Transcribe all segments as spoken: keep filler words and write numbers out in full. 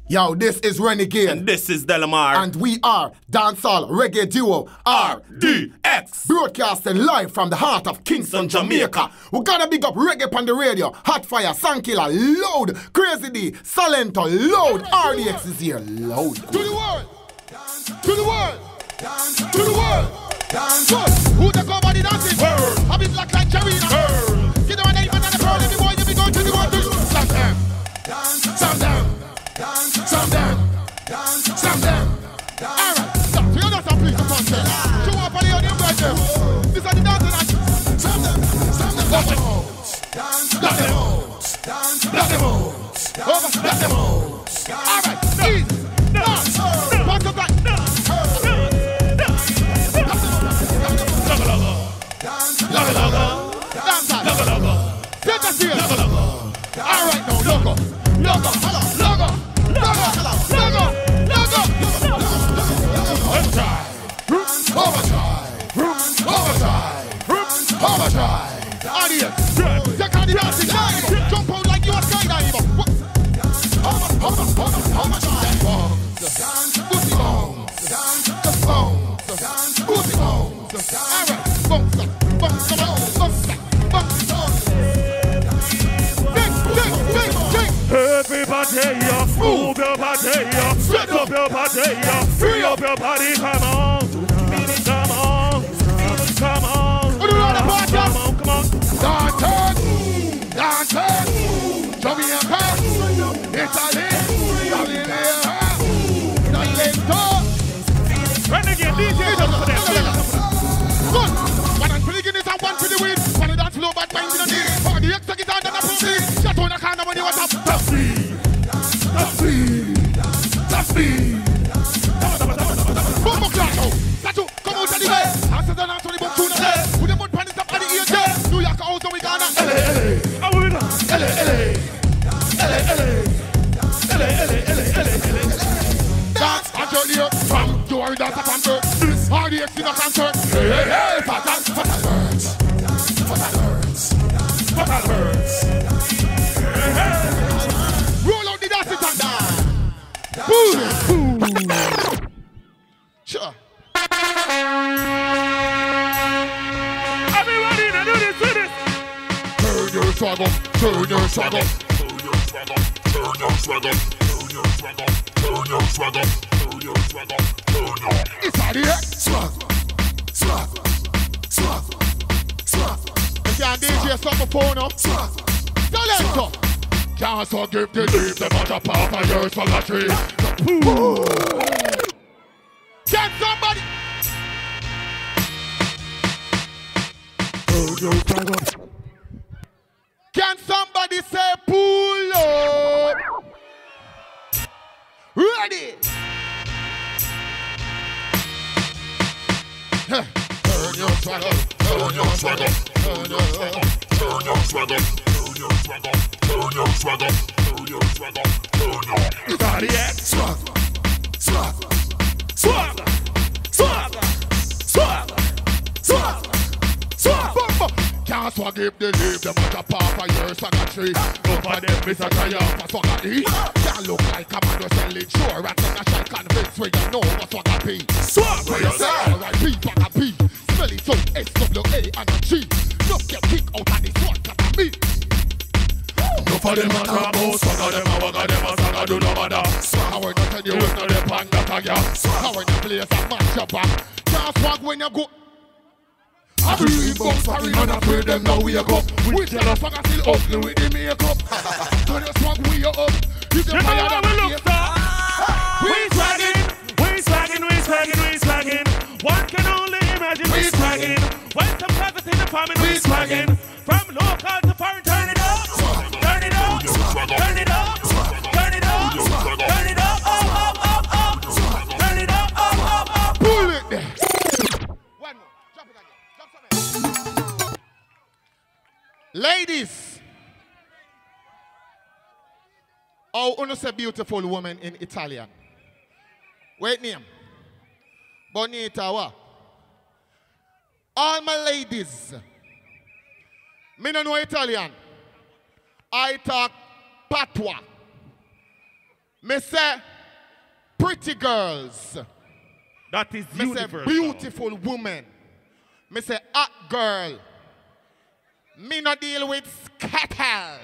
Yo, this is Renegade. And this is Delamar. And we are dancehall reggae duo R D X. Broadcasting live from the heart of Kingston, Jamaica. We're gonna big up reggae on the radio. Hot Fire, Sankilla, load. Crazy D, Salento, load. R D X is here, load. To the world. To the world. To the world. Good. Who the go body dancing? World. I be black like Jarina. World. Get on the even on the pearl. Every boy you be going to the world. Slam them. Slam them. Slam them. Slam them. Alright. Stop. So you dance and please the concept. Show up on the audience right there. These are the dancing actions. Slam them. Slam them. Black them out. Black them out. Black them out. Over. Black them out. Alright. Easy. Dance. Back to back. Logo, logo, dance on, logo, logo, take a seat. Logo, logo. All right now, logo, logo, logo, logo, logo, logo. Overdrive, overdrive, overdrive, overdrive. Audience, take on the dancing line. Jump out like you are skydiver. Over, over, over, overdrive. Booty bounce, just bounce, booty bounce. All right, bounce. Everybody up, move your body up, set up your body up, free up your body, come on, come on, come on, come on, come on. Dancing, dancing, Jamaica, Italy, Galileo, Nalento. Renegade D J, just for them. Good. One for the Guinness and one for the weed. One of that slow bad mind in the knee. For the extra guitar and the proceed. Shut on the corner when you want to. That's me. That's me. That's me. Bumbo Claro. Satu, come out of the way. Answer the answer to the book tuna. Put the mud pan up on the ear. New York out so we gonna. L A, L A. How we gonna? L A, L A. L A, L A. L A, L A, L A, L A, L A. Dance and journey from you are in that concert. This R D X in a concert. Hey, hey, hey, fatal, fatal hurts. Fatal hurts. Fatal hurts. Hey, hey. Roll out the dancing and dance. Boom. Sure. Everybody, now do this, do this. Turn your swag up, turn your swag up. Turn your swag up, turn your swag up, turn your swag up, turn your swag up, turn your swag up, turn your. It's R D X. Swag, swag, swag, swag. You can't D J something phone up. Swag. Talento. Can't so give the leave them out of power for yours for the tree. Can somebody? Can somebody say pull up? Ready? Turn your swag up, turn your swag up, turn your swag up, turn your swag up, turn your swag up, turn your swag up, turn your swag up, turn your. It's R D X. Swag, swag, Swag, swag, swag, swag, swag. Can't swag if they leave them at a path of your swagger tree. Over them, Mister Tire for swagger E. Can't look like a man who's selling sure and then I shall convince where you know what swagger be. Swag, Where you say, alright, P, swagger P. Smell it so S W A and a G. Look get kick out of this one, got a me. no for them a talk about swagger, them a wagger, them a swagger, do no matter. How are you tell you You know them pan that a girl. how are you place a match your back? Can't swag when you go. I believe both sorry man I pray them now we up. We tell us swagger still ugly with the makeup. So the swag we up. If the You know fire how that we we look, star. We swagging, we swagging, we swagging, we swagging. One can only imagine we swagging. When some brothers in the family we swagging. From local to foreign, turn it up, turn it up, turn it up, turn it up, turn it up, up, up, up, up, turn it up, up, up, up. pull it there. One more. Drop it again. Drop something. Ladies. Oh, uno say beautiful woman in Italian. Wait name. Bonita what? All my ladies. Me no know Italian. I talk patois. Me say, pretty girls. That is Me say, universal. beautiful woman. Me say, hot girl. Me no deal with scattle.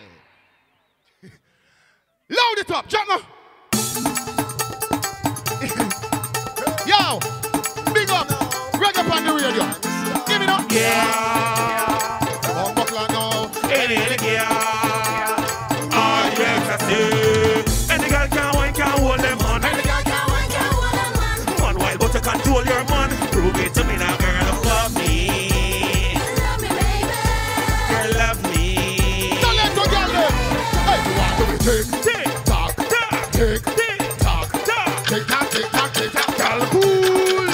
Load it up, jump now. Yo, big up, reggae on the radio. Give me that. Yeah. One buckler now. Any any girl. Oh yes, I see. Any girl can wine, can hold them on. Any girl can wine, can hold them man. One while but to control your man. Prove it to me now, girl. Love me. Love me, baby. Girl, love me. Don't let go, girl. Hey, you want to be tick, Tick, tock, tock, tick, tick, tock, tock. tick, tock, tick, tock, tick, tock, girl. Cool.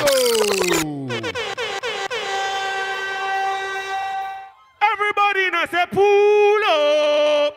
Everybody now say pull up.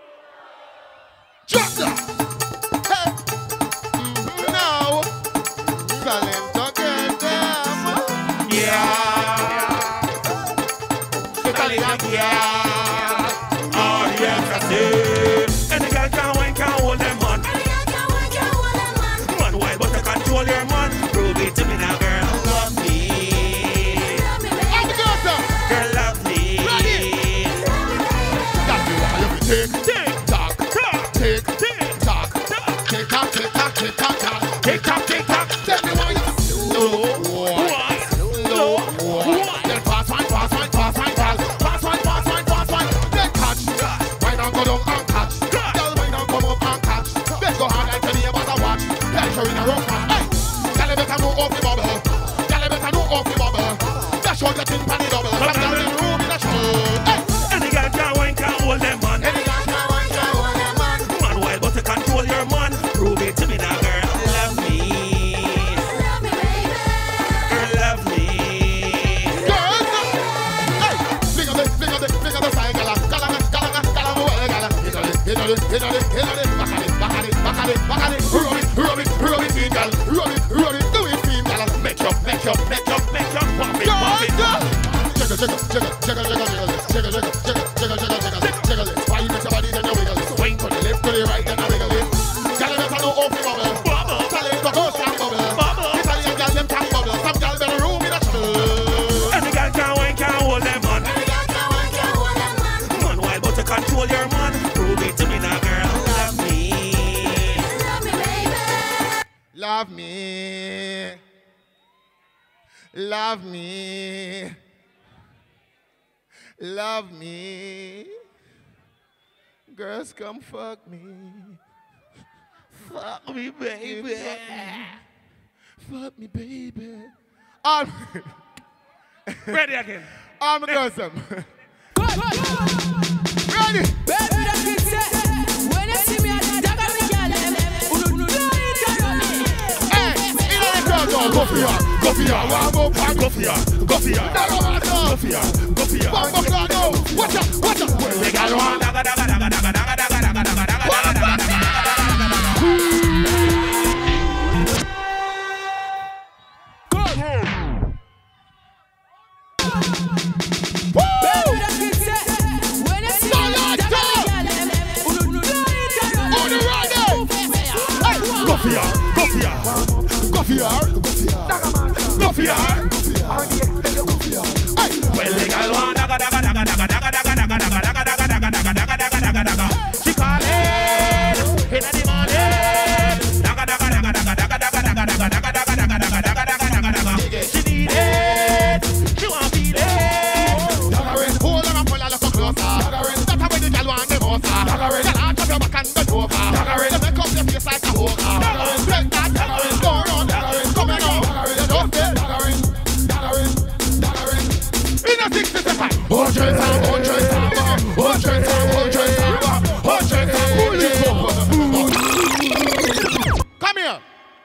Drop that. Hey. Mm-hmm. Now, silent again, them. Yeah. Italian, yeah. Oh yes, I see. Any girl can wine, can hold them on. Any girl can wine, can hold them man. One while but to control your man. Prove it to me now, girl. Love me. Love me, baby. All the girls, sir. Girl, love me. Ready? Love me, baby. That's the one. You be tick, Tick, tock, tock, tick, tick, tock, tock. tick, tock, tick, tock, tick, tock, tock. Tick tock, tick tock. Tell me why you slow. What? Slow. Then pass one, pass one, pass one, pass. Pass one, pass one, pass one. Then catch. Why don't go down and catch? Girl, why don't come up and catch? Let's go hard like the neighbors a watch. Let's show in a rough man. Hey, girl, you better know off the bubble. Girl, you better know off the bubble. That's how you think panny double. Come down in the room in a show. Hey, Any girl can wine, can hold them on. any girl can wine, can hold them man. Man wild but to control your man. Prove it to me now, girl. Love me. Love me, baby. Girl, love me. Girls, hey, fling on the, fling on the, fling on the side, gala, gala, gala, gala, gala, gala. Hit on it, hit on it, hit on it, hit on it. Back at it, back at it, back at it, back at it. Rub it, rub it, rub it, feel, gal. Rub it, rub it, do it, feel, gal. Make up, make up, make up, make up. Pop it, pop it. Jiggle, jiggle, jiggle, jiggle, jiggle, jiggle, jiggle, jiggle, jiggle, jiggle, jiggle, jiggle, jiggle it. Why you make your body then you wiggle it? Swing to the left, to the right, then you wiggle it. Gal, you better know off the bubble. Bubble. Italian go go can bubble. Bubble. Italian gal them can bubble. Some gal better room in a trouble. Any girl can wine, can hold them on. Any girl can wine, can hold them man. Man wild but to control your man. Prove it to me now, girl. Love me. Love me, baby. Love me. Love me. Love me. Girls, come fuck me. Fuck me, baby. Fuck me, baby. Um, Ready again. I'm a girl, some. Ready? Baby, that kid said, when you see me at the dog of the girl, them, you know it already. Hey, in the crowd, go, go for ya, go for ya, warm up and Go for ya, go for ya. no, no, no, Go for ya, go for ya. Bump up, crowd, no. Watch out, watch out. Well, they got one. Daga, daga, daga, daga, daga, daga, daga, daga, daga, daga, daga, daga, Baby, that kid said, when you see me at the dog of the girl, them, you know it already. On the right there. Hey, Go for ya, go for ya. go for ya. Go for ya. Hey, Well, the girl want daga, daga, daga, daga, daga, daga, daga, daga, daga, daga, daga, daga, daga, daga, daga, daga. She calling in the morning. Daga, daga, daga, daga, daga, daga, daga, daga, daga, daga, daga, daga, daga, daga, daga, daga. She need it. She want feel it. Dagarin, hold on and pull a little closer. Dagarin, that's how the girl want the most. Dagarin, girl, arch up your back and bend over. Dagarin, you make up your face like a hooker. Dagarin, break that. Dagarin, go around. Dagarin, come here now. Dagarin, you don't feel. Dagarin, Dagarin, Dagarin. In a sixty seconds. Hundred time, hundred time, hundred time, hundred time, hundred time. Pull it up. Come here.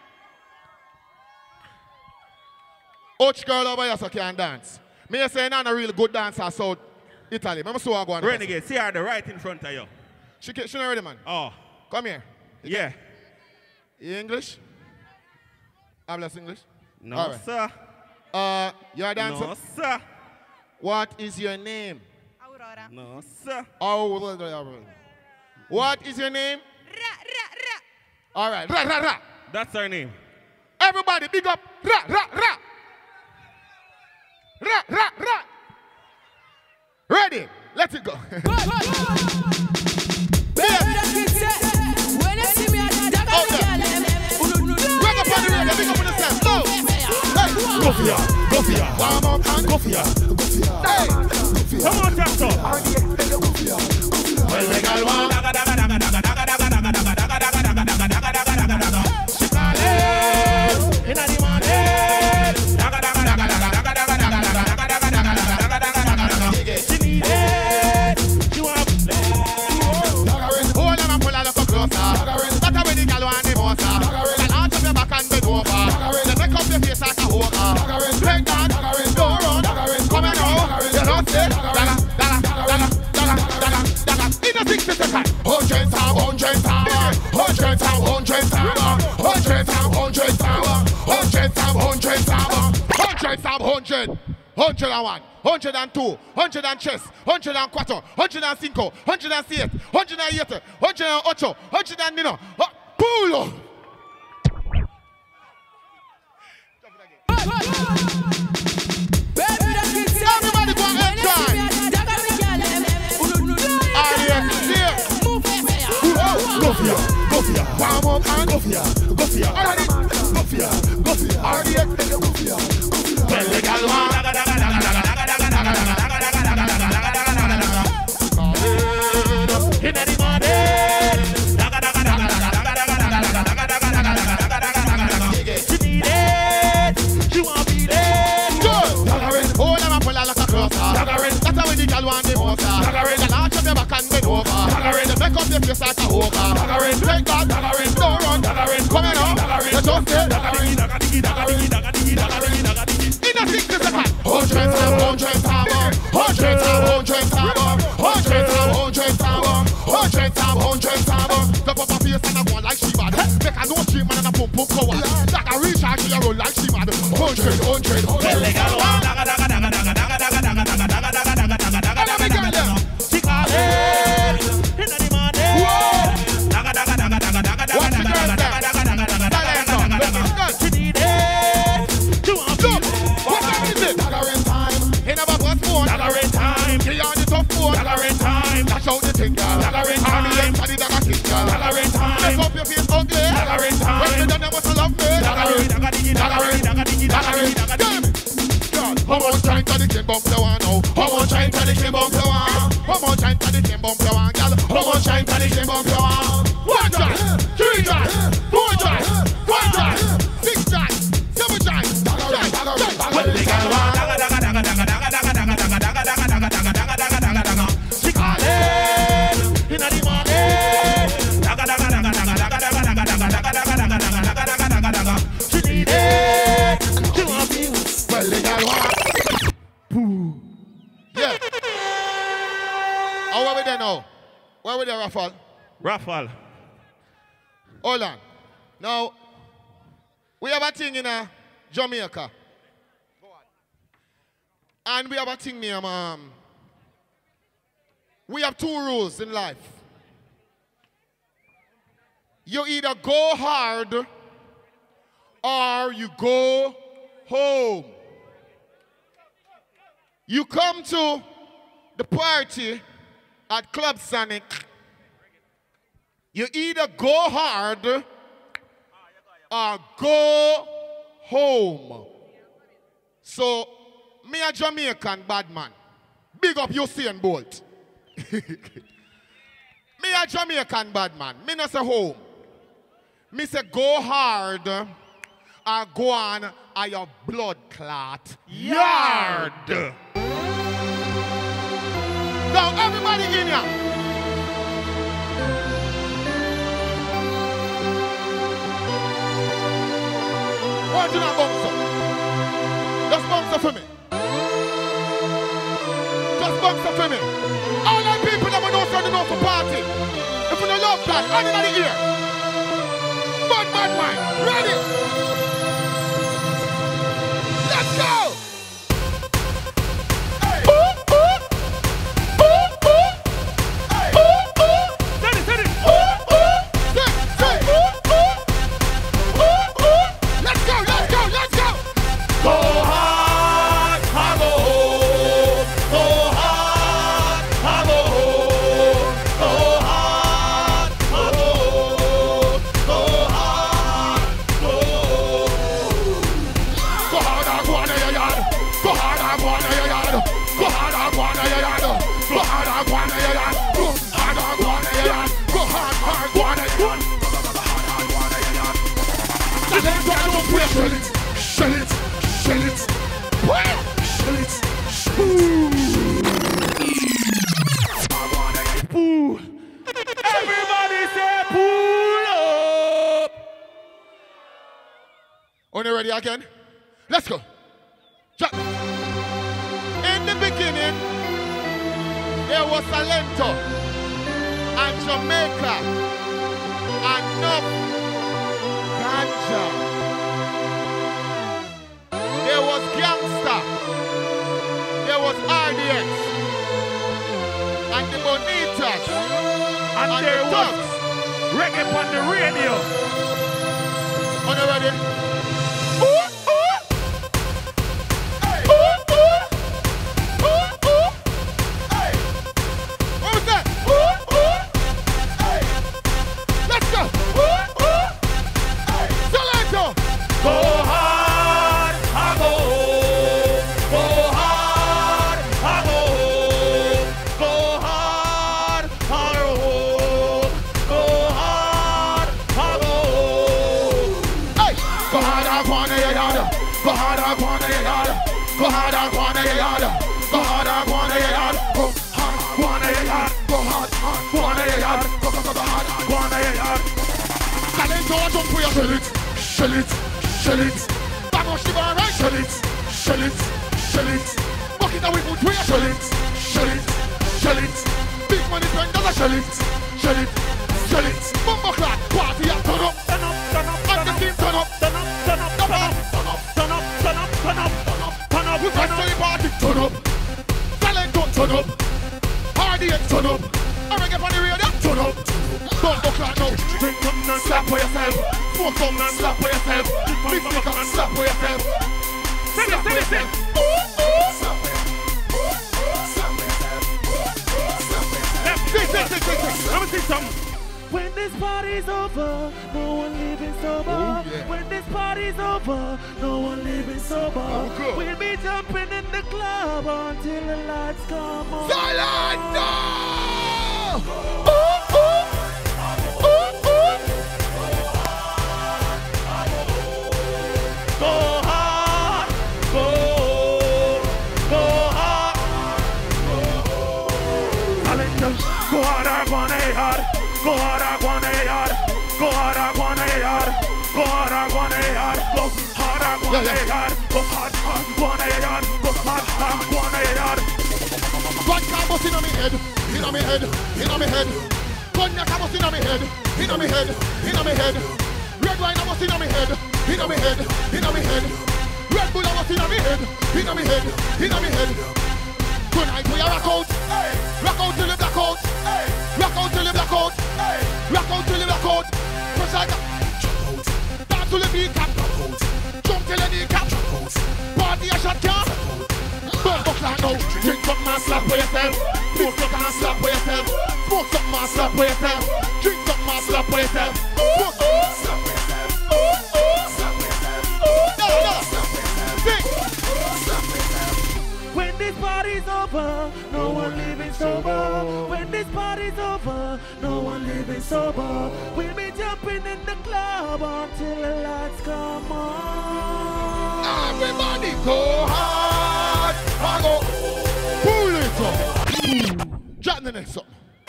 Ouch girl over here so can dance. Me say I'm a real good dancer, so Italy. I'm so go on. Renegade, see her the right in front of you. She ca- she not ready, man. Oh, Come here. yeah. You English? Hablas English? No, All right. sir. Uh, you're a dancer. No, sir. What is your name? Aurora. No, sir. Oh, what is your name? Ra, ra, ra. All right. Ra, ra, ra. That's her name. Everybody, big up. Ra, ra, ra. Ra, ra, ra. Ready? Let it go. Baby, that kid say, when you see me, I dagger Out the there. girl, em. Bring up on the radio, big up on the stand. Go. Hey. Go for ya, go for ya, One more time. go for ya. Hey. Come on, Jackson. Well, the girl want. Daga, daga, daga, daga, daga, daga, daga, daga, daga, daga, daga, daga, daga, daga, daga, daga. She calling inna the morning. Daga, daga, daga, daga, daga, daga, daga, daga, daga, daga, daga, daga, daga, daga, daga. She need it. She want to play. Hold on and pull a little closer. That's how the girl want the most. And arch up your back and bend over. Then make up your face like a hooker. Take that, go run, come and go. You don't say, daga, daga, daga, daga, daga, daga. In a sixty seconds. Hundred time, hundred time, hundred time, hundred time, hundred time, hundred time, hundred time, hundred time, hundred time, hundred. Hundred and one, hundred and two, hundred and chest, hundred and cuatro, hundred and cinco, hundred and siete, hundred and siete, hundred and ocho, hundred and nino. Pulo. Baby, that kid say, Everybody go and when you see me, enjoy. I dagger the girl, em. Ah, yeah, yeah. Move it, Go for ya, go for ya, One more time. go for ya, go for ya, Already. go for ya, go for ya. R D X. Well, the girl want. Daga, daga, daga, daga, daga, daga, daga, daga, daga, daga, daga, daga, daga, daga, daga, daga. Inna the morning. Daga, daga, daga, daga, daga, daga, daga, daga, daga, daga, daga, daga, daga, daga, daga. She need it. She want beat it. Good. Hold on and pull a little closer. That's how the girl want the most. Then arch up your back and bend over. Then make up your face like a hooker. Take that, go run, come and go. You just say, Daga, digi, daga, digi, daga, digi, daga, digi, daga, digi. in a sixty seconds. Hundred time, hundred time, hundred time, hundred time, hundred time, hundred time, hundred time, hundred time. Step up a face and a go like she mad. Make a no stream man and a pump pump cover. That a reach out she a roll like she mad. Hundred, hundred, Well, the hundred. girl want daga, daga, daga, daga, daga, daga, daga, daga, daga, daga, daga, daga, daga, And every girl daga, there. daga. She calling inna the morning. Daga, daga, daga, daga, daga, daga, Watch the daga, girls daga, there. daga, daga, daga, daga, Talent daga, now. daga, Listen, daga. good. She need it. She want Look, beat it. what time is it? Dagger in time. He never bust phone. Dagger in time. He on the tough phone. Dagger in time. Dash out the thing, girl. Dagger in R D X time. and the dagger kick, girl. Dagger in time. Make up your face ugly. Dagger in time. When you done, you must love me. Daga, digi, daga, digi, daga, digi, daga, digi, daga, digi, daga, digi. Damn it. God, how much time can the king bump you on now? How much time can the king bump you on? How much time can the king bump you on, girl? How much time can the king bump you on? One time, three times, four times, five times, six times, seven times. Well, the girl want daga, daga, daga, daga, daga, daga, daga, daga, daga, daga, daga, daga, daga, daga, daga, daga. She calling inna the morning. Daga, daga, daga, daga, daga, daga, daga, daga, daga, daga, daga, daga, daga, daga, daga. She need it. She want beat it. Well, the girl want. Yeah. How are we there now? Where are we there, Rafal? Raffle. Hold on. Now, we have a thing in uh, Jamaica. And we have a thing named, um, we have two rules in life. You either go hard or you go home. You come to the party at Club Sonic. You either go hard or go home. So, me a Jamaican bad man. Big up Usain Bolt. Me a Jamaican bad man. Me not say home. Me say go hard or go on a your blood clot yard. Now everybody in here. Want to not bounce up? Just bounce up for me. Just bounce up for me. All the people that we know so they know for party. If you don't love that, hand in the ear. Bad, bad mind. Ready? Let's go! Hey. Ooh, ooh. Ooh, ooh. Hey. Ooh, ooh. Steady, steady. Ooh, ooh. Say, say. Ooh, ooh. we shell it, shell it, shell it, shell it. Pool. Everybody say pull up. On you ready again? Let's go. Jack. In the beginning, there was Salento and Jamaica and Nuff Ganja. There was Gangsta. There was R D X. And the Bonitas. And, And there the was Thugs. reggae on the radio. On you ready? What was that? Let's go. Salento. Go hard, I go. Go hard, I go. Go hard, I go. Go hard, I go. Hey, go hard, I wanna get out. Go hard, I wanna get out. Go hard, I wanna get out. Go hard, I wanna get out. Go hard, wanna get out. Go hard, wanna get out. Go go go go hard, wanna get out. Salento, jump for your shell it, shell it, shell it. Bang on the bar, right? Shell it, shell it, shell it. Bucket that we put for your shell it, shell it, shell it. Big money spenders a shell it, shell it, shell it. Bumbo clap, party and turn up, Turn up, turn up, and the team turn up. turn up, turn up, turn up, turn up, turn up, turn up, turn up, turn up, turn up, We turn press up. to the party, turn up. Salento, turn up. R D X, turn up. I reggae on the radio, turn up. Bumbo clap now. Drink some and slap for yourself. Smoke some and slap for yourself. Big stick and slap for yourself. Sing it, sing it, sing it. Sing, sing, sing, sing, sing. Let me see some. When this party's over, no one living sober. Oh, yeah. When this party's over, no one living sober. Oh, good. We'll be jumping in the club until the lights come on. Salento! Go hard, go, go hard. Salento, go hard, I wanna hard. Go hard, I wanna hard. Go hard, I wanna hard. Go hard, I wanna hard. Go hard, I wanna Yeah, yeah. hard. Go hard, I wanna hard. Go hard, I wanna hard. One car bust inna me head, inna me head, inna me head. Cognac a bust inna me head, inna me head, inna me head. Red wine a bust inna me head, inna me head, inna me head. Red Bull a bust inna me head, inna me head, inna me head. Tonight we a rock out, rock out till the black out, rock out till the black out, rock out till the black out. Push like that, dance to the beat cap, jump till the knee cap. Party a shot car. Bumbo clap now. Drink some and slap for yourself. Smoke some and slap for yourself. Smoke some and slap for yourself. Drink some and slap for yourself. Smoke slap for yourself. Slap for yourself. No, no. Sing. When this party's over, no one living sober. When this party's over, no one living sober. We'll be jumping in the club until the lights come on. Everybody go hard. I go. Pull it up. Drop the next song.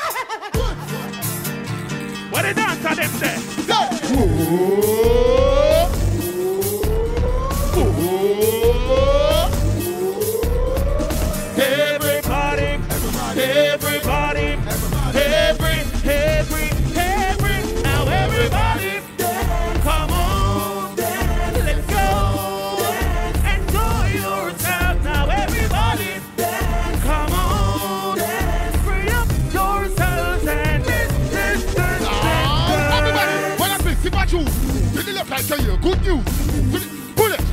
What they dance to them there? Say. Whoa. Whoa. Everybody, everybody, every, every, every, now everybody, come on, let's go, enjoy yourself, now everybody, come on, free up yourselves and this, this, this, this, Ah, everybody, when I say sit back you, to the left, I tell you good news. To the- Pull it.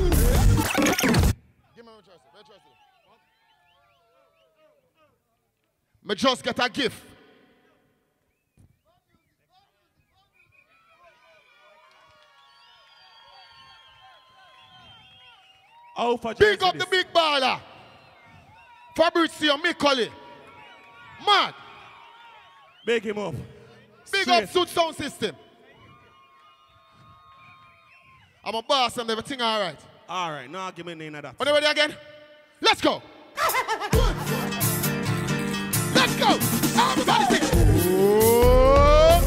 Give me my choice. My choice. Me just get a gift. Oh, for Big up the big baller. Fabrizio Micoli. Man, Big him up. big Straight. up Suit Sound System. I'm a boss and everything all right. All right, now give me none of that. Are you ready again? Let's go. Let's go. Everybody sing. Oh.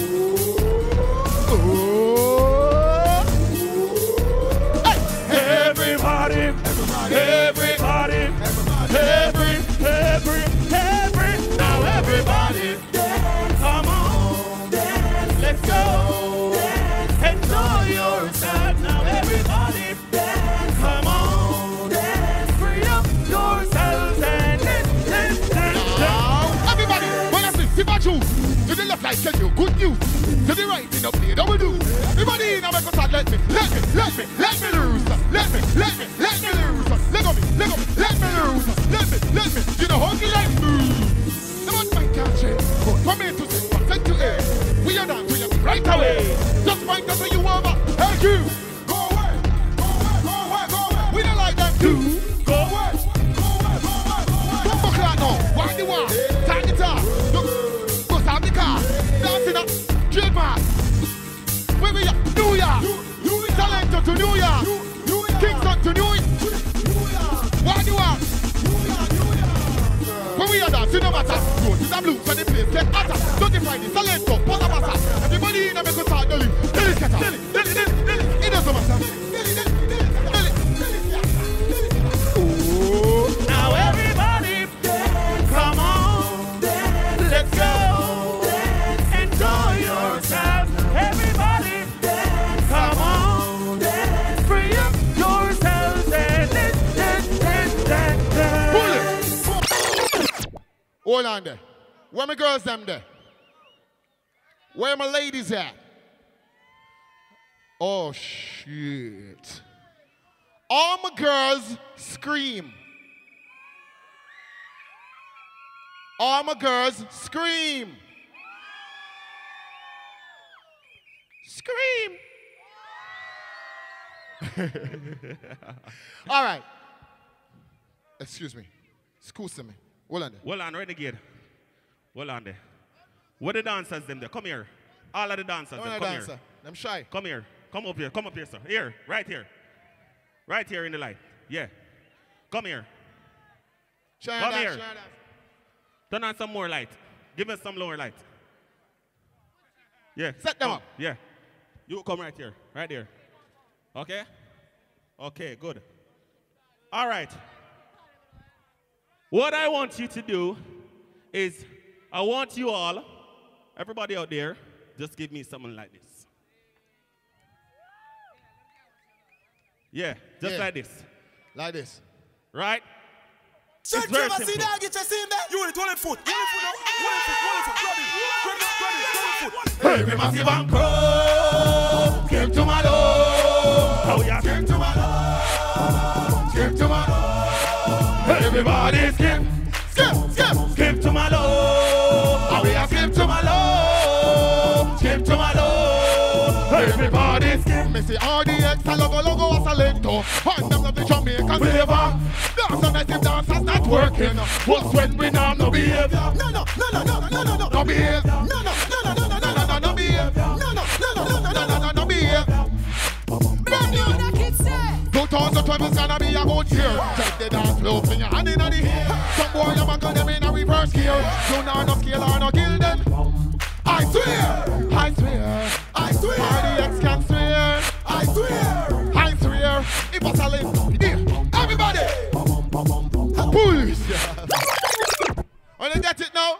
Oh. Hey. Everybody, everybody, every, every, every, now everybody, come on, let's go, enjoy yourself, now everybody, come on, free up yourselves and dance, dance, dance, Now, everybody, when I say if I choose, to the left I tell you good news, to the right in the play double do. Everybody in a record start let me, let me, let me, let me loose, let me, let me, let me loose, let go me, let go me, let me loose, let me, let me, you know how to like move. The man might can't change, but from A to Z, from Z to A, we are done, we are right away. Just find us where you over, hey you, go away, go away, go away, go away. We don't like that too. Go away, go away, go away, go away. Don't buckle out now, wind the wall, time the tar, look, bust out the car, dancing up, trademark. Where we are, New York, Talento to New York, Kingston to New York, wind the wall. When we are dancing, no matter, roses and blues, when the place get hotter, don't you find it, Talento, Pota Bassa, everybody in a make us start Nelly, Nelly Scatter, Nelly, Nelly, Nelly, Nelly, it doesn't matter, Nelly, Nelly, Nelly, Nelly, Nelly, oh. now everybody, come on, let's go, enjoy yourself, everybody, come on, free up yourselves and dance, dance, dance, dance, dance. Pull it. Hold on there. Where my girls them there? Where my ladies at? Oh shit. All my girls scream. All my girls scream. Scream. All right. Excuse me. Excuse me. Hold on there. Hold on, renegade. Hold on there. What the dancers them there? Come here. All of the dancers Come them, on, come dancer. here. Them shy. Come here. Come up here. Come up here, sir. Here. Right here. Right here in the light. Yeah. Come here. Shy Come dance, here. shy dance. Turn on some more light. Give us some lower light. Yeah. Set them Come. up. Yeah. You come right here. Right there. Okay? Okay, good. All right. What I want you to do is I want you all, everybody out there, just give me something like this. Yeah, just Yeah. like this. Like this. Right? Search It's very Trevor, see simple. that? Get your see there? You only twelve foot. twelve foot now. twelve foot, twelve foot. Grab it. Grab it, grab it, twelve foot. Every massive and crow came to my door. Oh yeah, came to my door. Came to my door. Everybody skip, skip, skip, skip to my door. Oh yeah, skip to my door. Skip to my door. Everybody skip. Me see R D X, a logo, logo, as a lento. Find them of the Jamaican flavor. Dance and massive dancers not working. What's when we now no behavior? No, no, no, no, no, no, no, no, no behavior. No, no, no, no, no, no, no, no, no behavior. No, no, no, no, no, no, no, no, no behavior. Brand new. two thousand twelve is gonna be a good year. Take the dance floor, fling your hand in the air. Some boy, I'm gonna them in a reverse gear. You know no scale or no kill them. I swear, I swear, I swear. R D X can swear. I swear, I swear. It was a lento. Here, everybody. Push. Want to get it now?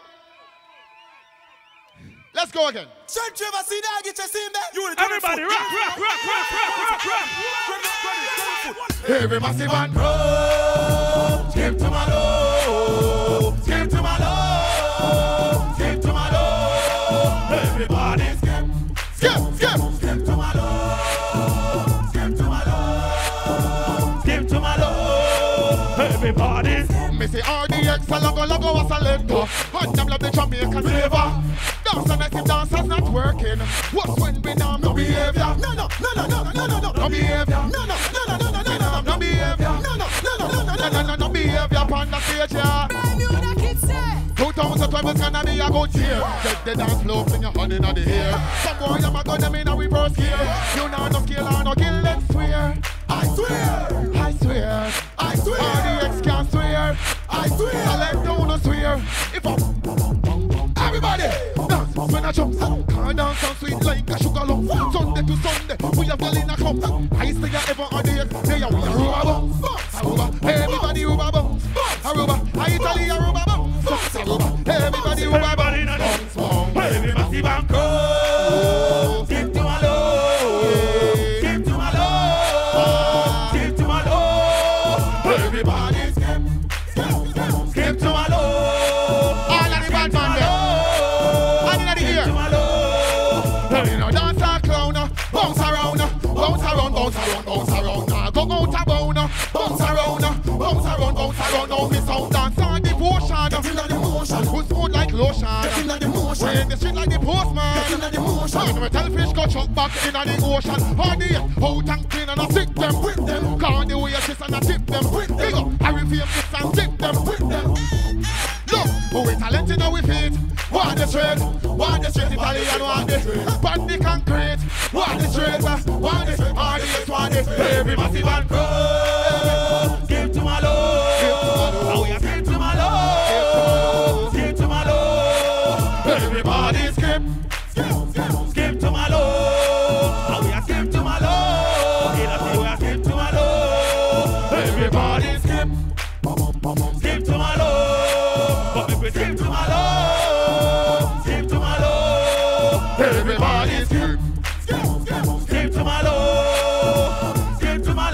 Let's go again. Search Trevor, see that? Get your see there? You only twelve Everybody foot. rock, rock, rock, rock, rock, rock, rock. Grab it, grab it, twelve foot. Every massive and pro. Skip to my door. Skip to my door. Skip to my door. Everybody skip. Skip, skip. Skip to my door. Skip to my door. Skip to my door. Everybody. Me say R D X, a logo, logo, was a lento. And them love the Jamaican flavor. Dance and massive dancers not working. What's when we now no behavior? No, no, no, no, no, no, no, no, no behavior. No, no, no, no, no, no, no, no, no behavior. No, no, no, no, no, no, no, no, no behavior upon the stage, yeah. two thousand twelve is gonna be a good year. Get the dance floor, fling your hand in the air. Some boy, I'm a gun them in a reverse gear. You know no scale or no kill them. I swear, I swear, I swear. R D X can't swear, I swear. Select don't swear. If I, everybody, dance when I jump. Can't dance so sweet like a sugar lump. Sunday to Sunday, we have girl in a clump. I say you ever R D X, they are we a rubber bounce. Aruba, everybody rubber bounce. Aruba, I Italy a rubber bounce. Aruba, everybody rubber bounce. Everybody banco. Skip to my low. Skip to my low. Skip to my low. Everybody skip. Skip to my low. All of the bad man there. All in the ear. To my low. You know, dance a clown, bounce around, bounce around, bounce around, bounce around. Now go out a bound, bounce around, bounce around, bounce around. Now me sound dance on devotion. Getting on the motion, who smooth like lotion. Getting on the motion, we in the street like the postman. Getting on the motion, we tell fish go chuck back in the ocean. Hardy, out and clean and I sick them with them. Call the way I kiss and I tip them with them. Big up, I reveal this and tip them with them. Look, who we talented now we feet. Want the straight, want the straight Italian, want the band the concrete. Want the straight, want the R D X, want the every massive and crow. Skip to my low. Oh yeah, skip to my low. Skip to my low. Everybody skip, Skip to my low. Oh yeah, skip to my low. Yeah, that's where I skip to my low. everybody skip. Skip to my low. But if we skip to my low. Skip to my low. Everybody skip. Skip to my low. Skip to my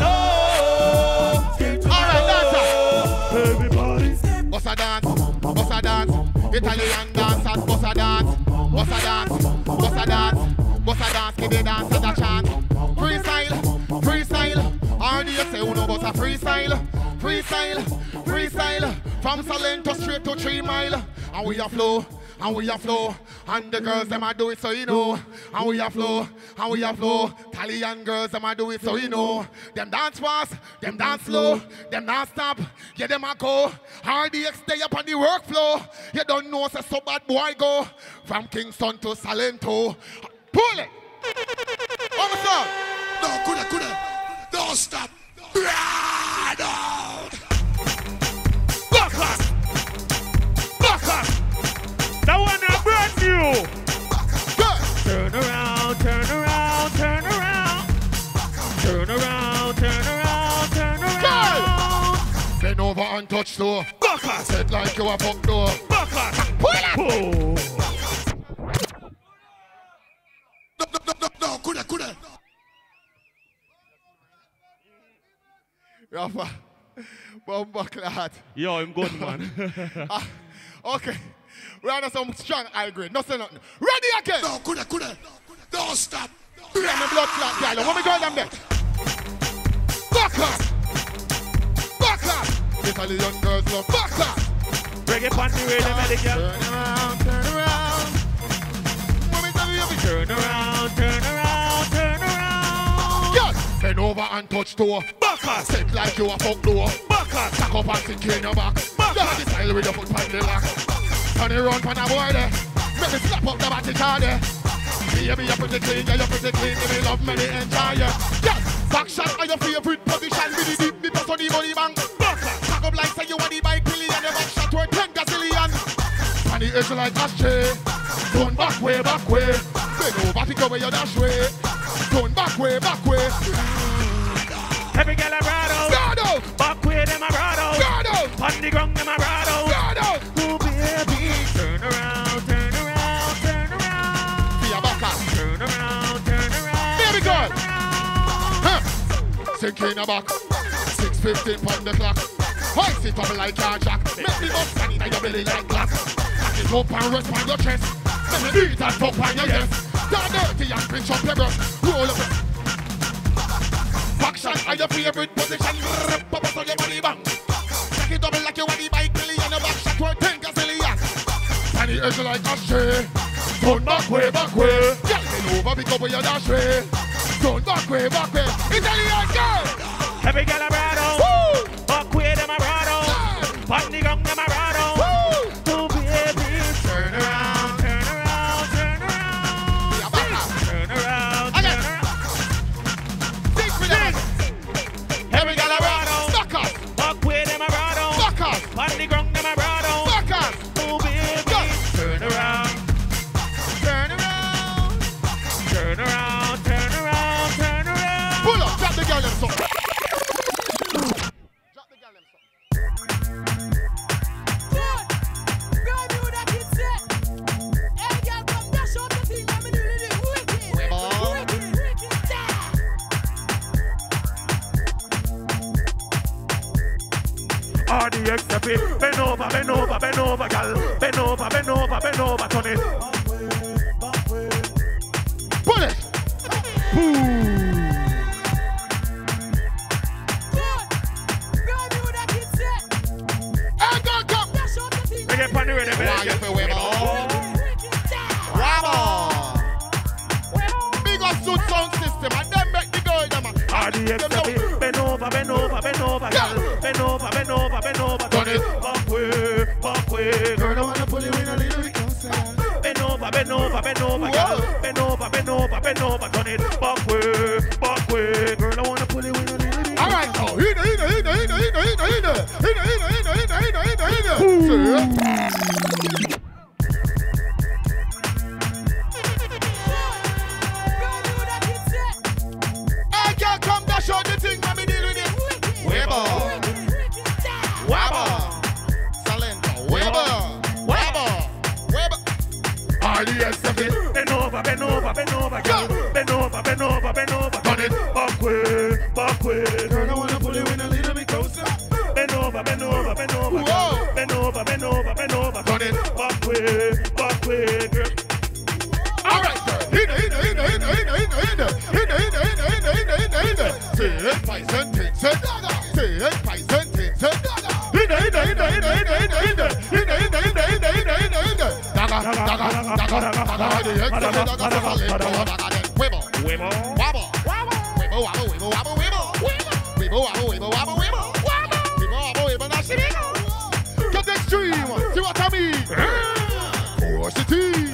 low. Skip to my All right, low. Everybody skip. Bossa dance, bossa dance, Italian dancers, bossa dance, bossa dance, bossa dance, bossa dance, give the dance as a chance. Freestyle, freestyle, R D X say uno bossa freestyle, freestyle, freestyle, from Salento straight to Three Mile, and we a flow. And we a flow, and the girls them a do it so you know. And we a flow, and we a flow. Italian girls them a do it so you know. Them dance fast, them dance slow, them not stop. Yeah, them a go. R D X stay up on the workflow. You don't know say so bad boy go from Kingston to Salento. Pull it. On the song. No, coulda, coulda. Don't stop. Ah, no. Back up! Back up! That one is brand new! Good. Turn around, turn around, turn around. Turn around, turn around, turn around. Bend over and touch slow. Back up! Said like you a fuck door. Back up! Pull it! No, no, no, no, no, coulda, coulda. Rafa, bomba clad. Yo, I'm good, man. Ah, okay. We are some strong high grade. No say nothing. Ready again. No, coulda, coulda. Don't stop. We are the blood clot, girl. When we go them there. Back up. Back up. Italian girls love back up. Reggae pan the rhythm, medical. Turn around, turn around. When we tell you, we Turn around, turn around, turn around. yes. Bend over and touch toe. Back up! Sit like you a fuck door. Back up! Stack up and sink in your back. Back Yeah, up. the style with the foot pan the lock. Turn it round pan a boy there. Make me slap up the body car there. Baby, you're pretty clean, yeah, you're pretty clean. Give me love, me me enjoy you. Yes, back shot are your favorite position. With the deep, the best on the money bank. Back up! Stack up like say you want the bike billion. Your back shot worth ten gazillion. And the edge like ashtray. Turn back way, back way. Bend over, pick away your dash way. Turn back way, back way. Every girl a brado. Guard out, Back way them a brado. guard out, On the ground them a brado. guard out. Oh baby, turn around, turn around, turn around. Be a back up. Turn around, turn around. Baby girl. turn around. Huh. Sink in a back. six fifteen on the clock. Hoist it up like a jack. Make me bust and in your belly like glass. Back it up and rest on your chest. Make me beat and fuck on your yes. Down dirty and pinch up your breast. Roll up. Action are your favorite position. Pop up on your body bang. Take it double like you want the bike billion. Your back shot worth ten gazillion. And the edge like a stray. Turn back way, back way. Girl, bend over, pick up with your dash way. Turn back way, back way. Italian girl. Every girl a brado. Woo! Back way them a brado. On the ground them a brado. Woo! Oh baby, turn around, turn around, turn around. Be a back up. Turn around, Again. turn around. Six with them. girl them something. Drop the girl them something. R D X F it. Bend over, bend over, bend over, gal. Bend over, bend over, bend over, turn it. Pull it. Hey, girl, come. Make it funny with it, Why you baby. feel way more? Wabba. Big up suit sound system and then make the girl them. R D X F it. Bend over, bend over, bend over, gal. Bend over, bend over, bend over, turn it. Back way, back way. Girl, I wanna pull you in a little bit closer. Bend over, bend over, bend over, gal. Bend over, bend over, bend over, turn it. Back way, back way. Girl, I wanna pull you in a little bit. All right, now. Hina, hina, hina, hina, hina, hina, hina. Hina, hina, hina, hina, hina, hina, hina. Hey, girl, come dash out the thing, mommy deal with it. Webber. Wabba. Salento. Webber. Wabba. Webber. R D S F it. Bend over, bend over, bend over, girl. Bend over, bend over, bend over, turn it. Back way, back way. Girl, I wanna pull you in a little bit closer. Bend over, bend over, bend over, girl. Bend over, bend over, bend over, turn it. Back way, back way, girl. All right, girl. Hina, hina, hina, hina, hina, hina, hina. Hina, hina, hina, hina, hina, hina, hina. Say it, five cent, ten cent. Say it, five cent, ten cent. Hina, hina, hina, hina, hina, hina, hina. Hina, hina, hina, hina, hina, hina, hina. Daga, daga, daga, daga, daga, the X, daga, daga, daga, daga, daga, then wibble. Wibble. Wobble. Wibble, wobble, wibble, wobble, wibble. Wibble, wobble, wibble, wobble, wibble. Wibble, wobble, wibble, now she wiggle. Get extreme, see what I mean? Force it in.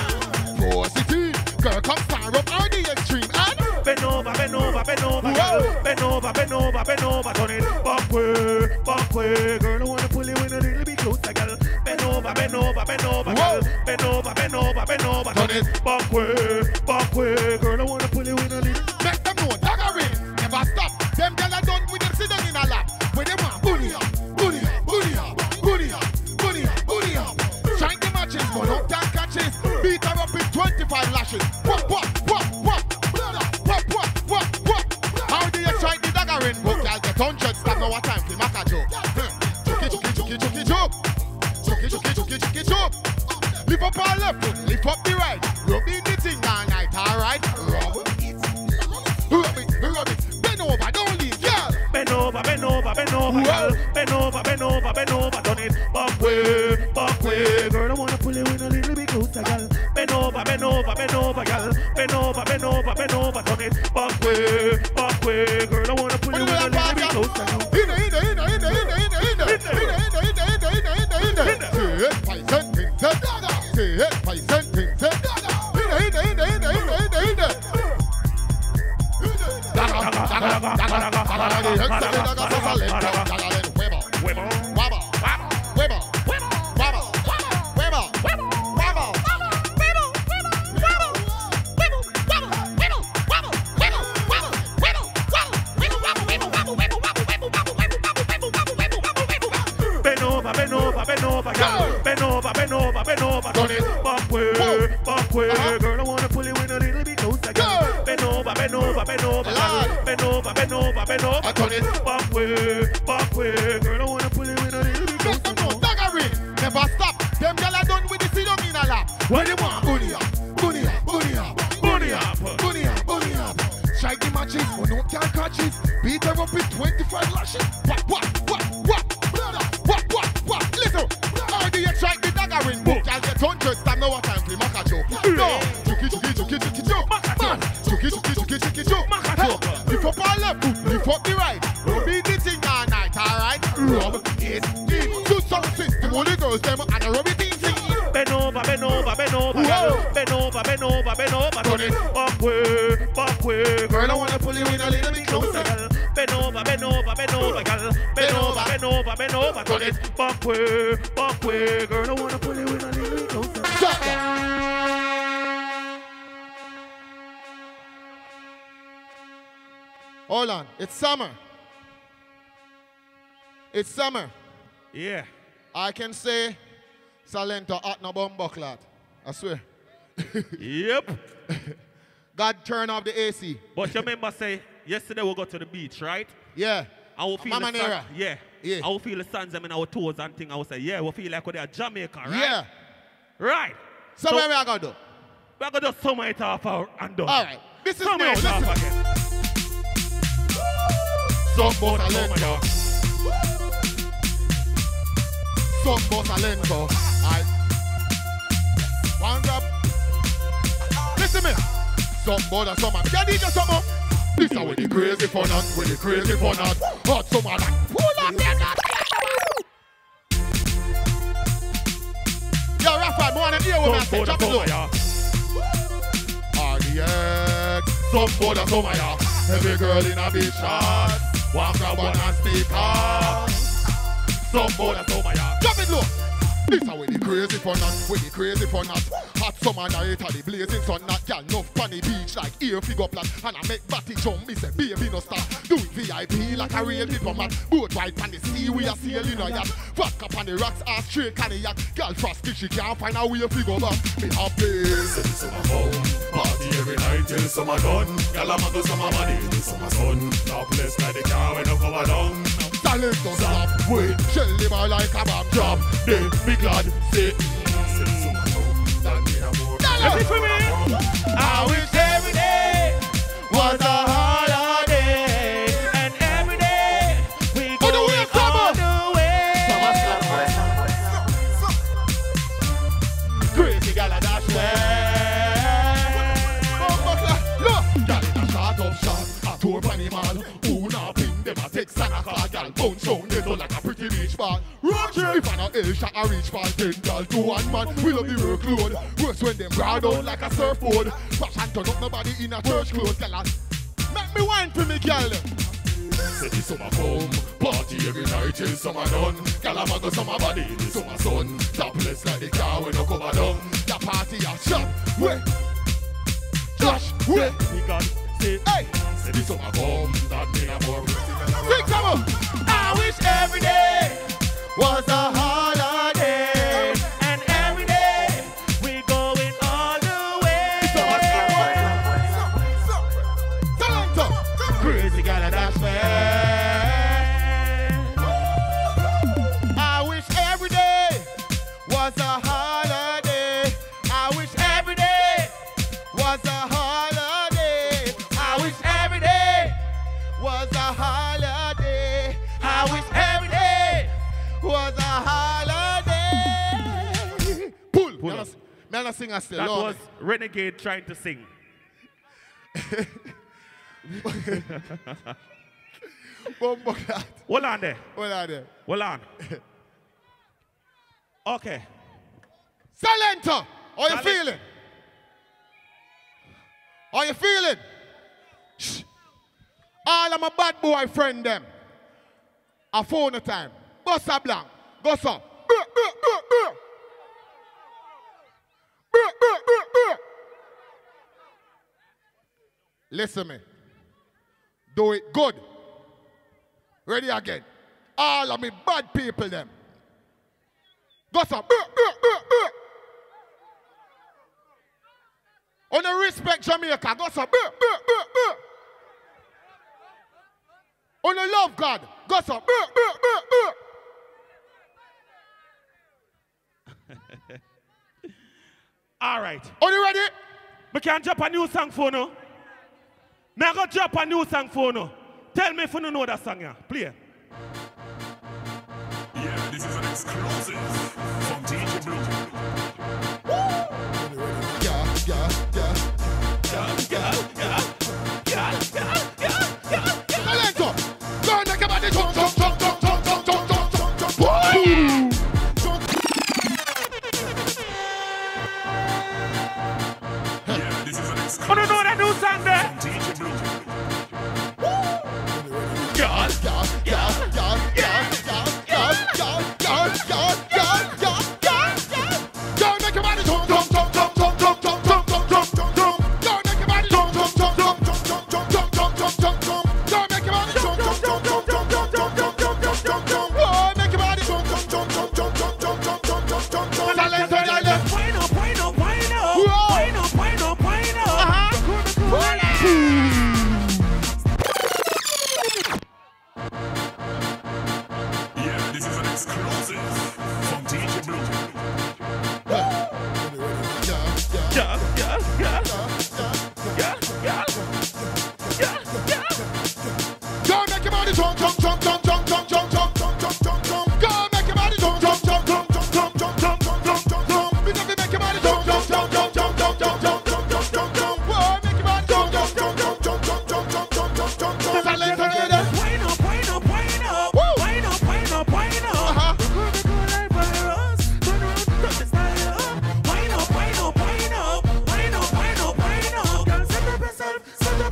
Force it in. Girl, come fire up on the extreme and Bend over, bend over, bend over, girl. Bend over, bend over, bend over, turn it. Back way, back way. Girl, I wanna pull you in a little bit closer, girl. Bend over, bend over, bend over, girl. Bend over, bend over, bend over, turn it. Back way, back way. Girl, I wanna pull you in a little. make them know daggering. Never stop. Them girl are done with them sit down in a lap. When them want booty up, booty up, booty up, booty up, booty up, booty up. Shine the matches, but don't tank catches. Beat her up in twenty-five lashes. Wop, wop, wop, wop. Wop, wop, wop, wop. How do you try the daggering? Book, I'll get hundred. Stop now what time, film a joke. Chucky, chucky, chucky, chucky, joke. Chucky, chucky, chucky, chucky, joke. Lift up our left foot, lift up the right. Rub in the thing all night, alright? Rub it, rub it, rub it. Bend over, don't leave, girl. Bend over, bend over, bend over, girl. Bend over, bend over, bend over, turn it. Back way, back way. Girl, I wanna pull you in a little bit closer, girl. Bend over, bend over, bend over, girl. Bend over, bend over, bend over, turn it. Back way, back way. Girl, I wanna pull you in a little bit closer, girl. Inna, inna, inna, inna, inna, inna, inna. Inna, inna, inna, inna, inna, inna, inna. Say it, five cent, ten cent. Say it, five cent, ten cent. Inna, inna, inna, inna, inna, inna, inna. Daga, daga, daga, daga, daga, daga, the X, daga, daga, daga, daga, daga, then wibble. Wibble. Wobble, wibble, wibble, wobble, wibble, wobble. Bend over, bend over, bend over, girl. Bend over, bend over, bend over, turn it. Back way, back way. Girl, I wanna pull you in a little bit closer, girl. Bend over, bend over, bend over, girl. Bend over, bend over, bend over, turn it. Back way, back way. Girl, I wanna pull you in a little bit Just closer, no girl. daggering. Never stop. Them gyal are done with the sit down in a lap. When they want booty up, booty up, booty up, Booty up. booty up, booty up. Strike the matches, but no can catch it. Beat her up with twenty-five lashes. What, what, what, what? What, what, what? Listen. How do you strike the daggering book? I'll get hundred. Stop now what time play Maka joke. No. Chucky, chucky, chucky, chucky, joke. Man. Chucky, chucky, chucky, chucky, joke. Hey. Lift up our left foot, lift up the right. Rub in the thing all night, alright? Rub is in. Do some system, all the girls them and the rub it in. Bend over, bend over, bend over, girl. Bend over, bend over, bend over, turn it. Back way, back way. Girl, I wanna pull you in a little bit closer. Girl. Bend over, bend over, bend over, girl. Bend over, bend over, bend over, turn it. Back way, back way. Girl, I wanna pull you in a little bit closer. Stop that. Hold on. It's summer. It's summer. Yeah. I can say Salento at no bumbo clot. I swear. Yep. God turn off the A C. But you remember say, yesterday we go to the beach, right? Yeah. I will feel Mama the sun, Nera. yeah. Yeah. I will feel the suns them in our toes and thing. I will say, yeah, we feel like we're at Jamaica, right? Yeah. Right. So, So- where we are going to do? We're going to just summer it off our- and done. All right. This is Summer new. it off Listen. again. Some Summer boat it Salento. off. Some boat Salento. I. One grab. Listen me. Some boat and some man. Can you just some more? This is with the crazy fun and with the crazy fun and hot summer and pull up them that. Yo, Rafa, more than here with me. I say, Some drop it low. summer, R D X, some boat and some ya. Every girl in a beach shot. One grab one and speaker. Some boat and some ya. Drop it low. This is with the crazy fun and with the crazy fun and hot summer night at the blazing sun. Not girl enough on the beach like ear figure plant. And I make batty jump, me say baby no stop. Do it V I P like a real diplomat. Boat ride on the sea, we are sailing a yacht. Vodka on the rocks, ass straight cognac. Girl frosty, she can't find a way to figure back. Me happy. Summer home, party every night till summer done. Girl, I'm a go summer body till summer sun. Now place like the car when I cover down. Talent don't stop, wait, shell live her like a bomb drop. They be glad, say, Summer home, that me a more. That's it for me. I wish every day was a holiday, and every day we Put go away all summer. the way. crazy gal a dash way. Look, gal in a shot of shot, a tour panny man. Who now pin them a take Santa Claus, gal bounce round they so like a pretty beach ball. Road trip, if I no L shot a reach for ten gal to one man, we love the workload. Worse when them broad out like a surfboard. Fashion turn up nobody in a church clothes, gal a make me wine for me gal. Say the summer come, party every night till summer done. Girl, I'm a go summer body till summer sun. Topless like the car when I cover down. The party a shot, way, Josh, way. Because say, Hey, Say the summer come, that me a more. sing some. I wish every day was a holiday, and every day we going all the way. Talento. Crazy gal a dash way. I wish every day was a holiday. I wish every day was a holiday. I wish every day was a holiday. I wish every day was a holiday. Pull. Pull Me up. not- me not sing a still. That Lord. was Renegade trying to sing. Bumbo clat. Hold on there. What are they? Hold on. Okay. Salento. How you Salento. feeling? How you feeling? Shh. All of my bad boy friend them. A phone the time. Bossa Blanc. Go so. Listen me. Do it good. Ready again. All of me bad people them. Go so. On the respect Jamaica. Go so. On the love God. Go so. All right. Are you ready? We can drop a new song for you. Me I go drop a new song for you. Tell me if you know that song, yeah. Play. Yeah, this is an exclusive from D J Blue. Yeah, yeah, yeah. Talento. Go and make your body jump, jump, jump, jump, jump, jump, jump, jump, jump, jump. Woo! Yeah, this is an You exclusive don't know that new song there? from D J Blue. Yeah, yeah, yeah, yeah, yeah, yeah, yeah, yeah, yeah, yeah, yeah, yeah, yeah. Go and make your body jump, jump, jump, jump, jump, jump, jump, jump, jump, jump, jump, jump. Go and make your body jump, jump, jump, jump, jump, jump, jump, jump, jump, jump, jump, jump. Go and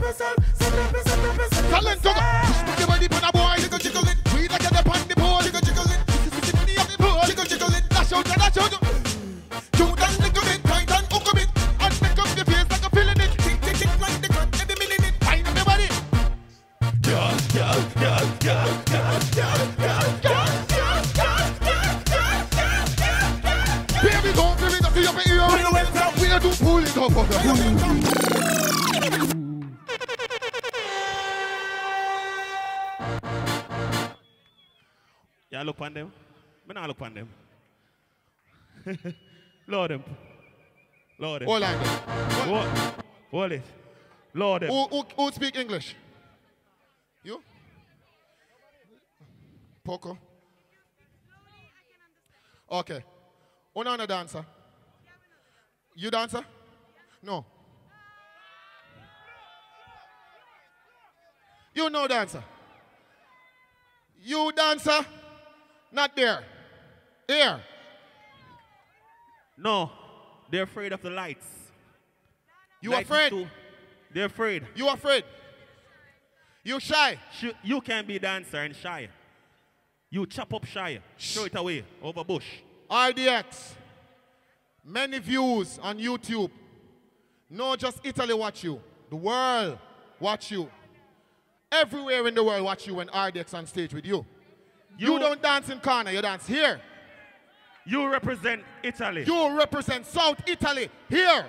yourself, set up yourself, set up yourself. Talent to go. Push back your body, put a boy. Jiggle, jiggle it. We like it up on the pole. Jiggle, jiggle it. This is the money of the pole. Jiggle, jiggle it. Dash out, dash out. Do that, jiggle it. Tight and hook a bit. And make up your face like a feeling it. Tick, tick, tick, like the cut. Every minute. Find up your body. Yeah, yeah, yeah, yeah, yeah, yeah, yeah, yeah. Baby, don't feel it up to your ear. We don't do pull it up. Pull it up. Yeah, look on them. Me not look on them. Lord them. Lord them. Hold on. Hold- Hold, hold it. Lord them. Who, who, who speak English? You? Poco? Okay. Who not a dancer? You dancer? No. You no dancer? You dancer? Not there. Here. No, they're afraid of the lights. You Lights is afraid? too- They're afraid. You afraid? You shy? Sh- You can't be a dancer and shy. You chop up shy. Throw it away over bush. R D X. Many views on YouTube. Not just Italy watch you. The world watch you. Everywhere in the world watch you when R D X on stage with you. You, You- don't dance in corner, you dance here. You represent Italy. You represent South Italy here.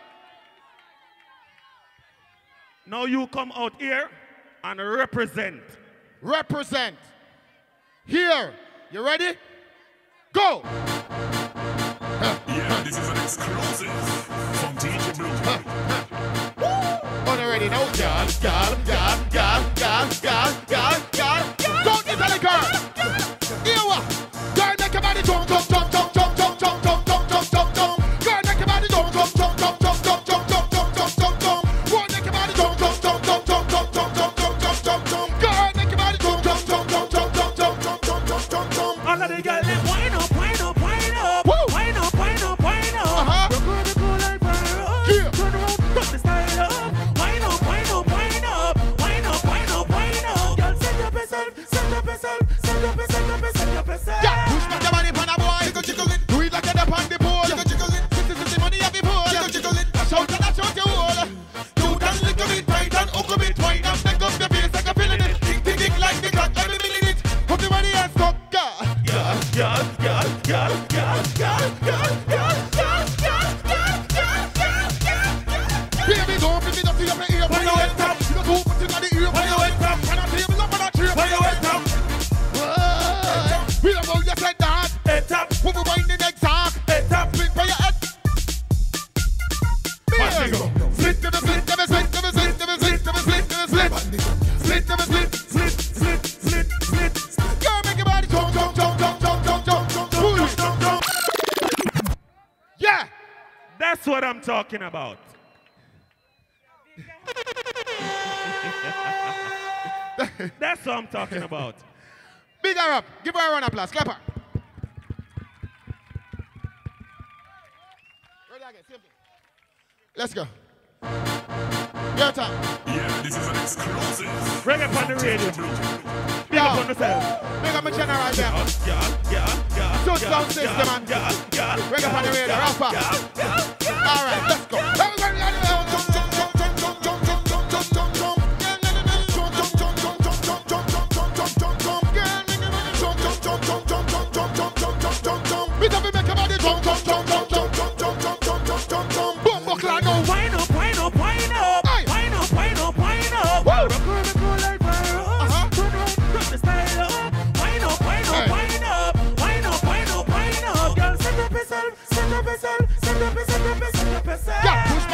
Now you come out here and represent. Represent here. You ready? Go. Yeah, this is an exclusive from D J Blue. On already now. Girl, girl, girl, girl, girl, girl, girl, girl. Don't Italy girl. Here what? Girl, make your body jump, jump, jump, jump, jump, jump, jump, jump, jump, jump, jump, jump. Girl, make your body jump, jump, jump, jump, jump, jump, jump, jump, jump, jump, jump, jump. Boy, make your body jump, jump, jump, jump, jump, jump, jump, jump, jump, jump, jump, jump. Girl, make your body jump, jump, jump, jump, jump, jump, jump, jump, jump, jump, jump, jump. All of the girls, they wind up, wind up, wind up. Woo! Wind up, wind up, wind up. Uh-huh. You're gonna go like fire. Yeah. Turn around, put the style up. Wind up, wind up, wind up. Wind up, wind up, wind up. Girl, set up yourself, set up yourself, set up yourself, set up yourself, set up yourself. Yeah, push back your body on a boy. Jiggle, jiggle it. Do it like you're up on the pole. Jiggle, jiggle it. This is the money of the pole. Jiggle, jiggle it. Dash out and dash out your hole. Do that little bit tight and hook a bit wide and make up your face like a feeling it. Tick, tick, tick like the clock every minute. Hope the money has stuck. Yeah. Yeah, yeah, yeah, yeah, yeah, yeah, yeah, yeah, yeah, yeah, yeah, yeah, yeah. Baby, don't bring me up to your ear. When you went up, You don't put it on the ear. when you went up, And I table up on a tree. when you went up, We don't know you said that. head up, When we wind the next talk. head up. Split for your head. Watch me go. Split, never split, never split, never split, never split, never split, never split. Split, never split. Split, split, split, split. Girl, make your body jump, jump, jump, jump, jump, jump, jump, jump, pull it. Yeah. That's what I'm talking about. That's what I'm talking about. Big her up. Give her a round of applause. Clap her. Ready again. Same thing. Let's go. Your time. Yeah, this is an exclusive. Reggae on the radio. Big up on yourself. Big up my general there. Yeah, yeah, yeah. Two sound system, man. Yeah, yeah. Reggae on the radio. Rapper. All right, let's go. Everybody on the road. Jump, jump, jump, jump, jump, jump, jump, jump, jump, jump, jump. Jump, jump, jump, jump, jump, jump, jump, jump, jump, jump, jump. Girl, make me wanna jump, jump, jump, jump, jump, jump, jump, jump, jump, jump, jump, jump. Me tell me make your body jump, jump, jump, jump, jump, jump, jump, jump, jump, jump, jump, jump. Boom, buckle now. Wind up, wind up, wind up. Hey. Wind up, wind up, wind up. Woo. Rock, rock, rock like fire. Uh-huh. Turn around, put the style up. Wind up, wind up, Hey. wind up. Wind up, wind up, wind up. Girl, set up yourself, set up yourself, set up yourself, set up yourself. Yeah, push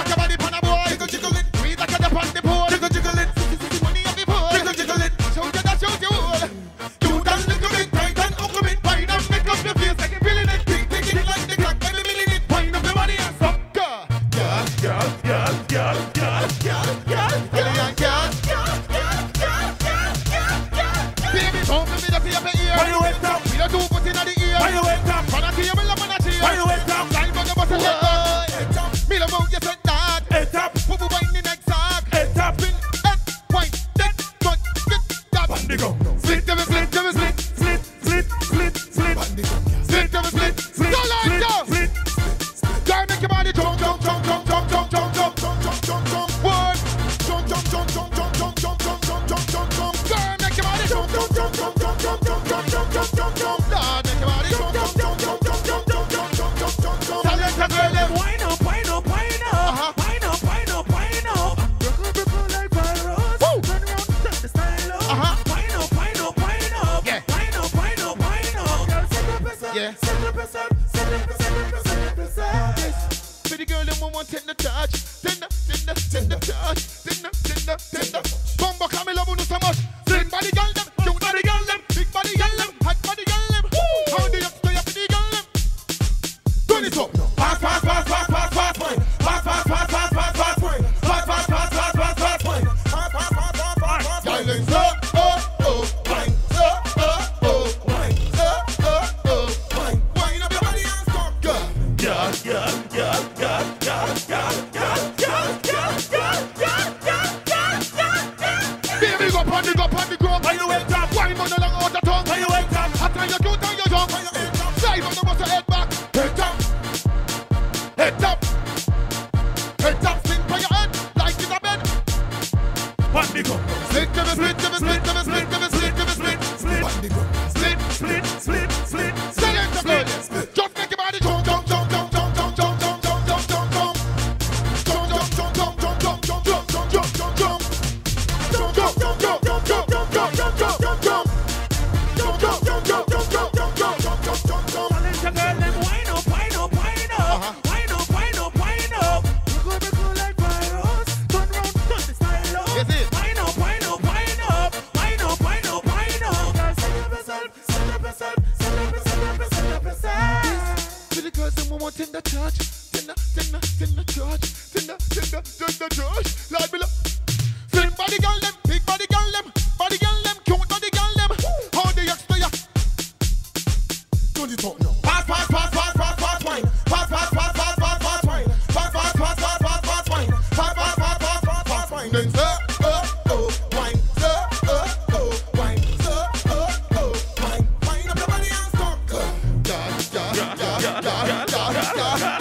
tender, tender. Bumbo clap me love you so much. Slim body girl them, cute body girl them, big body girl them, hot body girl them. How do you stay up with the girl them? Turn it up. Pass, pass, pass, pass, pass, pass, wine. Pass, pass, pass, pass, pass, pass, wine. Pass, pass, pass, pass, pass, pass, wine. Pass, pass, pass, pass, pass, pass, Girl wine. them so, oh, oh, wine, so, oh, oh, wine, so, oh, oh, wine. Wine up your body and stop, girl. Yeah, yeah, yeah, yeah, yeah, yeah, yeah, yeah, yeah, yeah, yeah, yeah, yeah, yeah. Baby, go on the, go on the ground. Why you wake up? Wine on the long out the tongue. Why you wake up? Hot and you're cute and you're young. Drive on the bus, head back. Head up. Head up. Head up. Sling for your head like it's a bed. What the go? Split to the split to the split to the split to the split to the split. Split, split, split, split, split. Select the girl. Just make your body jump, jump, jump, jump, jump, jump, jump, jump, jump, jump, jump, jump. Jump, jump, jump, jump, jump, jump, jump, jump, jump, jump, jump. Jump, jump, jump, jump, jump, jump, jump, jump, jump, jump, jump, jump. Jump, jump, jump, jump, jump, jump, jump, jump, jump, jump, jump, jump. Let your girl them wind up, wind up, wind up, wind up, wind up, wind up. You go be cool like virus. Turn round, turn the style up. Yes, it. Wind up, wind up, wind up, wind up, wind up, wind up. Girl, set up yourself, set up yourself, set up yourself, set up yourself. To the girls, them want in the church, in the, in the, in the church, in the, in the, in the church. Lord below. Slim body girl them, big body girl them, body girl them, cute body girl them. How do you stay up? Turn it up now. Pass, pass, pass, pass, pass, pass, wine. Pass, pass, pass, pass, pass, pass, wine. Pass, pass, pass, pass, pass, pass, wine. Pass, pass, pass, pass, pass, pass, wine. Then sir, oh, oh, wine, sir, oh, oh, wine, sir, oh, oh, wine. Wine up your body and stop. Yeah, yeah, yeah, yeah, yeah, yeah, yeah,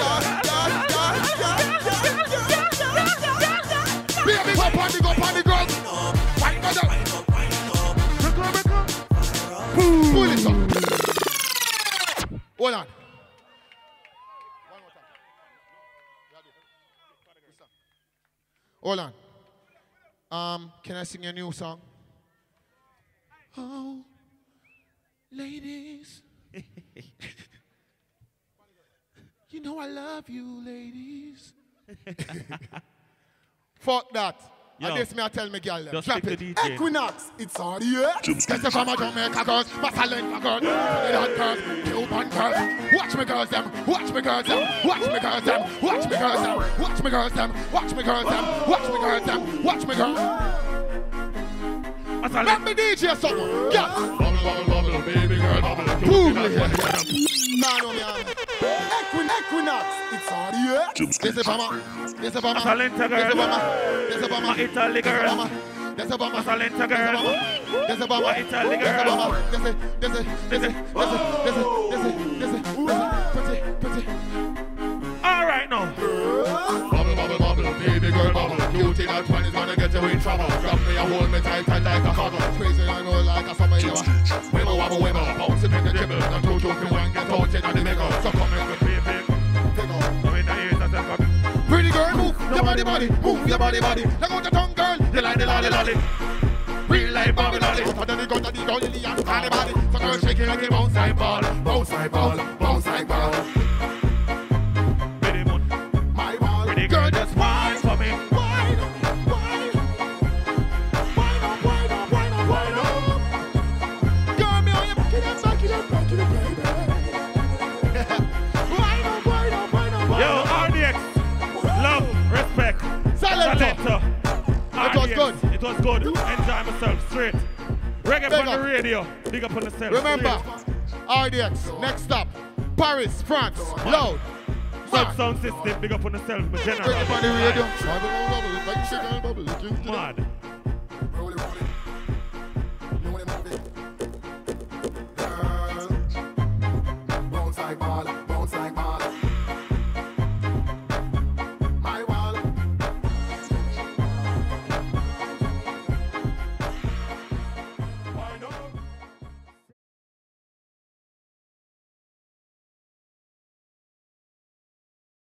yeah, yeah. Baby, go on the, go on the ground. Wine on the. Pull it up. Hold on. One more time. Hold on. Um, can I sing a new song? Oh, ladies. You know I love you, ladies. Fuck that. Yo. And this me I tell me girl them. Just Clap pick it. the D J. Equinox, it's on the air. Guess if I'm a Jamaica girls, Masalenta girls, Trinidad girls, Cuban girls. Watch me girls them, watch me girls them, watch me girls them, watch me girls them, watch me girls them, watch me girls them, watch me girls them, watch me girls. Let me D J something. Yeah. Bubble, bubble, bubble, baby girl, bubble. Boom. Nah, no, me am. Equin- Equinox, it's on the air. This is Bama. This is Bama. Masalenta This is girl. Bama. This is Bama. My Italy girl. This is Bama. Masalenta girl. This is Bama. My Italy This is girl. Bama. This is this is this is this is this is this is this is pretty pretty. All right now. Bubble, bubble, bubble, baby girl, bubble. Beauty that one is gonna get you in trouble. Grab me and hold me tight, tight like a cuddle. Crazy I know like a summer you. Wibble, wobble, wibble. Bounce and make a dribble. Now two, two, three, one, get out in the middle. So come here, baby. Come in the ears and come in. Pretty girl, move your body, body, move your body, body. Let go the tongue, girl. You like the lolly, lolly. Real life, Bobby, lolly. Go to the go to the go to the and call the body. So girl, shake it like a Bounce like ball, bounce like ball, bounce like ball. Pretty moon. my ball. Pretty girl, just wine for me. Wine, wine, wine up, wine up, wine up, wine up. Girl, me on your back it up, back it up, back it up, baby. Wine up, wine up, wine up, wine Yo, up. R D X. Love, respect. Salento. Salento. It was good. It was good. Enjoy myself straight. Reggae Big on the up. radio. Big up on the cell. Remember, R D X, next stop, Paris, France, loud. Sub sound system. Big up on the cell. Take General. it on the radio. Bubble, bubble, bubble, like sugar, bubble, drink to the- Mad.